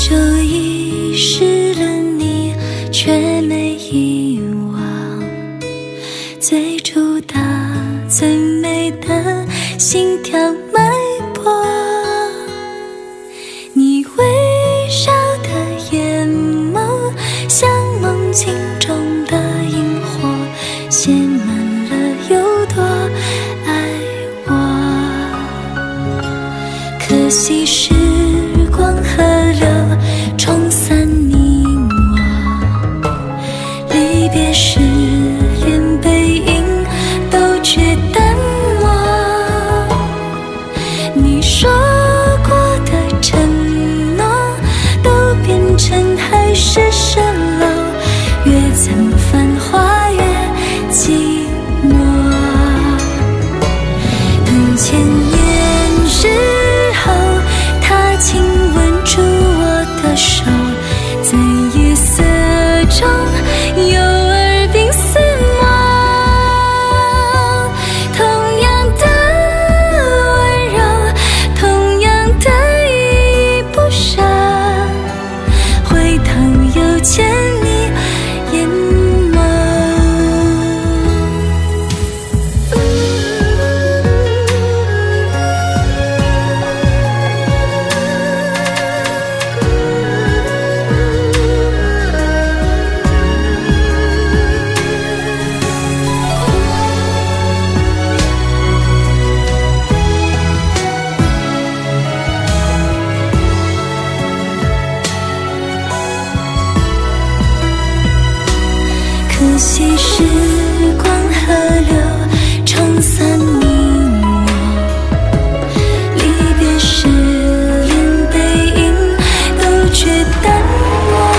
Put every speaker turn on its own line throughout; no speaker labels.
就遗失了你，却没遗忘最初的最美的心跳脉搏。你微笑的眼眸，像梦境中的萤火，写满了有多爱我。可惜时光河流冲散你我，离别时连背影都却淡漠。你说过的承诺都变成海市蜃楼，越曾繁华越寂寞。等千年之后，他亲吻住我的手，在夜色中有耳鬓厮磨。同样的温柔，同样的依依不舍，回头又见你眼眸。可惜时光河流冲散你我，离别时连背影都却淡漠。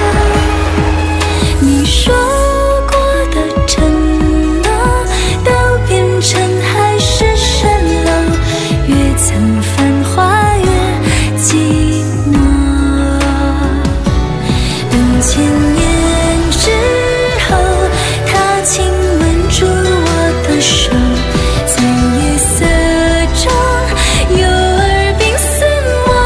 你说过的承诺都变成海市蜃楼，越曾繁华越寂寞。等千年之后，他亲吻住我的手，在夜色中有耳鬓厮磨。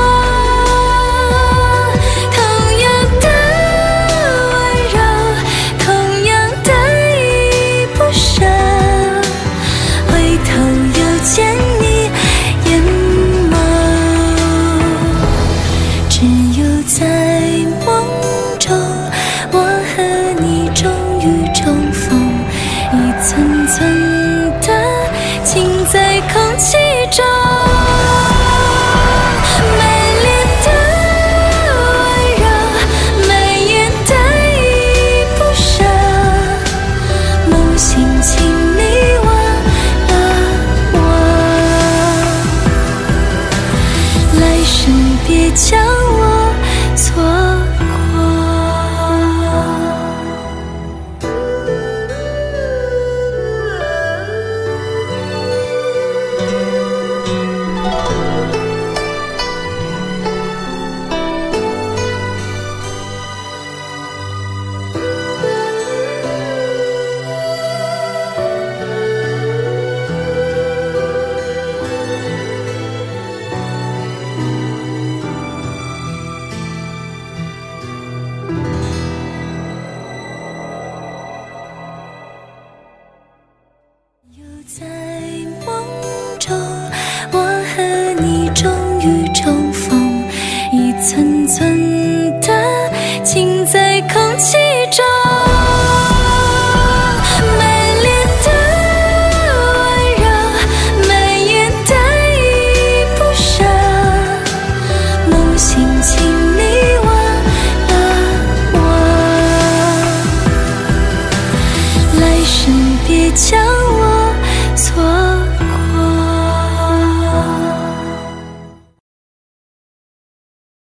同样的温柔，同样的依依不舍，回头又见你眼眸。只有在梦中，我和你终于重逢，一寸寸的浸在空气中。美丽的温柔，眉眼的依依不舍，梦醒请你忘了我，来生别将我错过。 来生别将我错过。 又在梦中，我和你终于重逢，一寸寸的浸在空气中。美丽的温柔，眉眼的依依不舍，梦醒请你忘了我，来生别将我